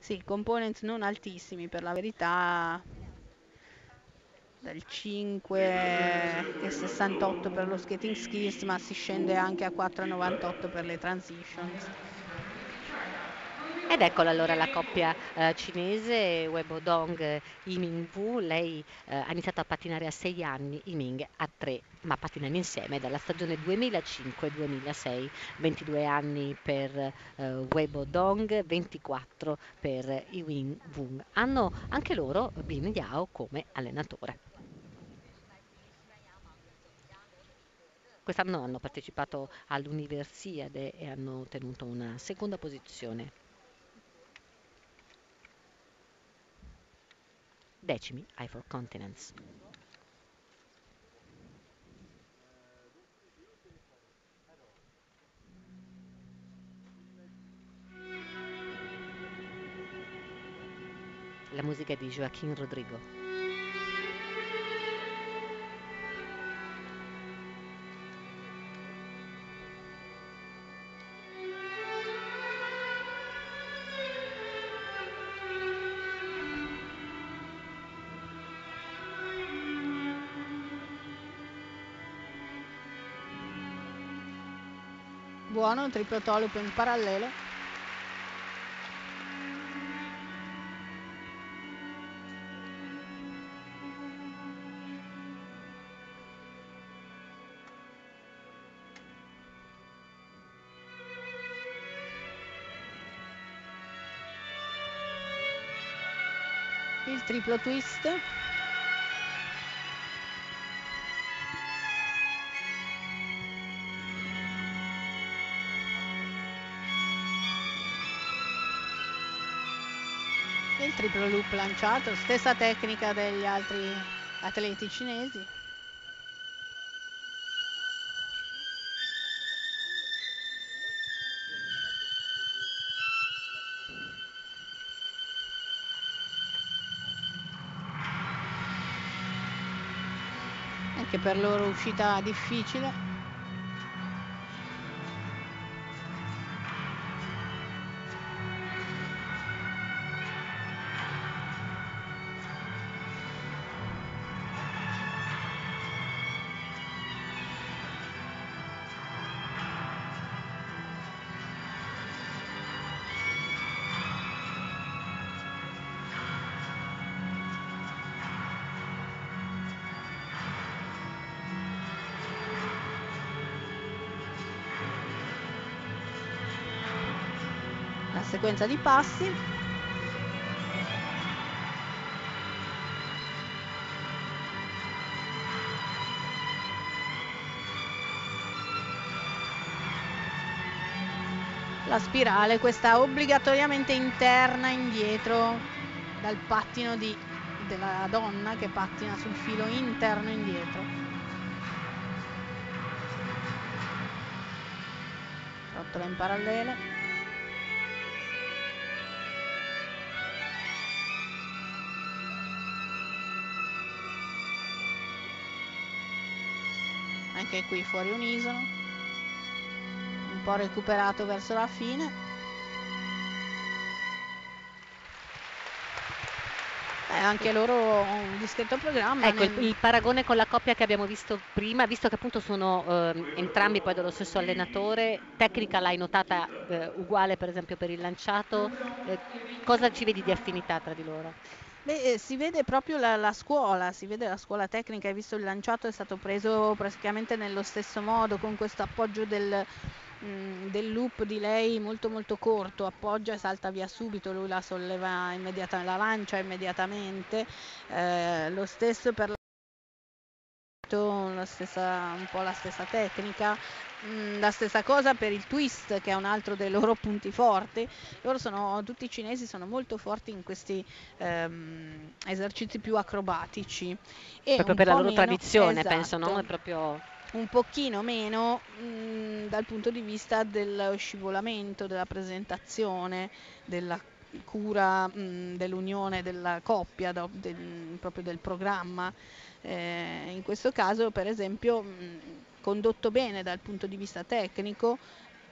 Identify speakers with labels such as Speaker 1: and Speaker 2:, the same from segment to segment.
Speaker 1: Sì, components non altissimi per la verità, dal 5,68 per lo skating skills, ma si scende anche a 4,98 per le transitions.
Speaker 2: Ed eccola allora la coppia cinese, Weibo Dong, Yiming Wu. Lei ha iniziato a pattinare a 6 anni, Yiming a 3, ma pattinano insieme dalla stagione 2005-2006. 22 anni per Weibo Dong, 24 per Yiming Wu. Hanno anche loro Bin Yao come allenatore. Quest'anno hanno partecipato all'Universiade e hanno ottenuto una seconda posizione. Decimi ai Four Continents. La musica è di Joaquín Rodrigo.
Speaker 1: Buono, triplo tolip in parallelo. Il triplo twist. Il triplo loop lanciato, stessa tecnica degli altri atleti cinesi. Anche per loro uscita difficile. La sequenza di passi. La spirale, questa obbligatoriamente interna indietro dal pattino della donna che pattina sul filo interno indietro. Rottola in parallelo. Anche qui fuori unisono, un po' recuperato verso la fine. Anche loro un discreto programma.
Speaker 2: Ecco, il paragone con la coppia che abbiamo visto prima, visto che appunto sono entrambi poi dello stesso allenatore, tecnica l'hai notata uguale per esempio per il lanciato, cosa ci vedi di affinità tra di loro?
Speaker 1: Beh, si vede proprio la scuola, si vede la scuola tecnica. Hai visto il lanciato è stato preso praticamente nello stesso modo, con questo appoggio del loop di lei molto molto corto, appoggia e salta via subito, lui la solleva immediatamente, la lancia immediatamente. Lo stesso per un po' la stessa tecnica. La stessa cosa per il twist, che è un altro dei loro punti forti. Tutti i cinesi sono molto forti in questi esercizi più acrobatici e
Speaker 2: Proprio
Speaker 1: un
Speaker 2: per la
Speaker 1: po'
Speaker 2: loro
Speaker 1: meno,
Speaker 2: tradizione, penso, no? È
Speaker 1: esatto,
Speaker 2: proprio...
Speaker 1: un pochino meno dal punto di vista dello scivolamento, della presentazione, della cura, dell'unione della coppia, proprio del programma. In questo caso, per esempio, condotto bene dal punto di vista tecnico,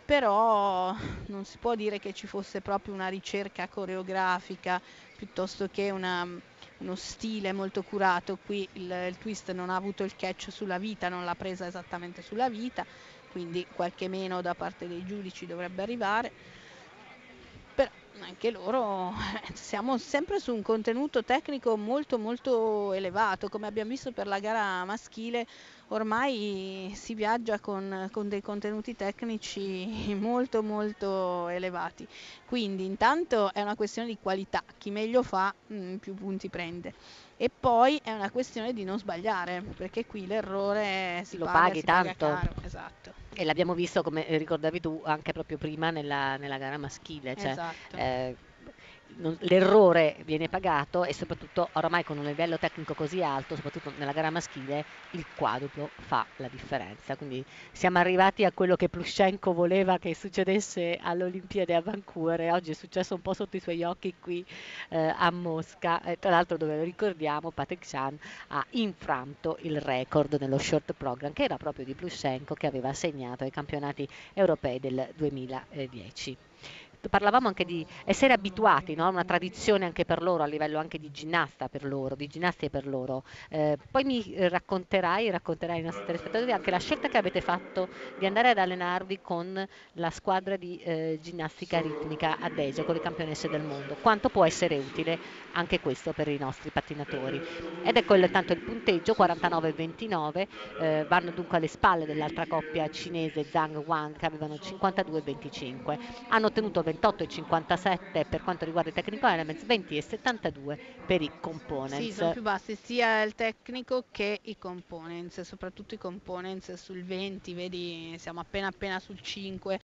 Speaker 1: però non si può dire che ci fosse proprio una ricerca coreografica piuttosto che uno stile molto curato. Qui il twist non ha avuto il catch sulla vita, non l'ha presa esattamente sulla vita, quindi qualche meno da parte dei giudici dovrebbe arrivare, però anche loro siamo sempre su un contenuto tecnico molto molto elevato, come abbiamo visto per la gara maschile. Ormai si viaggia con dei contenuti tecnici molto molto elevati, quindi intanto è una questione di qualità, chi meglio fa più punti prende, e poi è una questione di non sbagliare, perché qui l'errore si
Speaker 2: Lo
Speaker 1: paga,
Speaker 2: paghi
Speaker 1: si paga
Speaker 2: tanto.
Speaker 1: caro. Esatto,
Speaker 2: E l'abbiamo visto, come ricordavi tu, anche proprio prima nella gara maschile, cioè
Speaker 1: esatto.
Speaker 2: l'errore viene pagato e soprattutto oramai con un livello tecnico così alto, soprattutto nella gara maschile, il quadruplo fa la differenza. Quindi siamo arrivati a quello che Plushenko voleva che succedesse alle Olimpiadi a Vancouver e oggi è successo un po' sotto i suoi occhi qui a Mosca. Tra l'altro, dove ricordiamo, Patrick Chan ha infranto il record nello short program che era proprio di Plushenko, che aveva segnato ai campionati europei del 2010. Parlavamo anche di essere abituati, no? Una tradizione anche per loro, a livello anche di ginnasta per loro, di ginnastica per loro. Poi mi racconterai ai nostri telespettatori anche la scelta che avete fatto di andare ad allenarvi con la squadra di ginnastica ritmica a Deso, con le campionesse del mondo. Quanto può essere utile anche questo per i nostri pattinatori? Ed ecco tanto il punteggio, 49-29, vanno dunque alle spalle dell'altra coppia cinese Zhang Wang, che avevano 52-25. Hanno ottenuto 28,57 per quanto riguarda i technical elements, 20,72 per i
Speaker 1: Sì,
Speaker 2: components.
Speaker 1: sono più bassi sia il tecnico che i components, soprattutto i components sul 20, vedi siamo appena appena sul 5,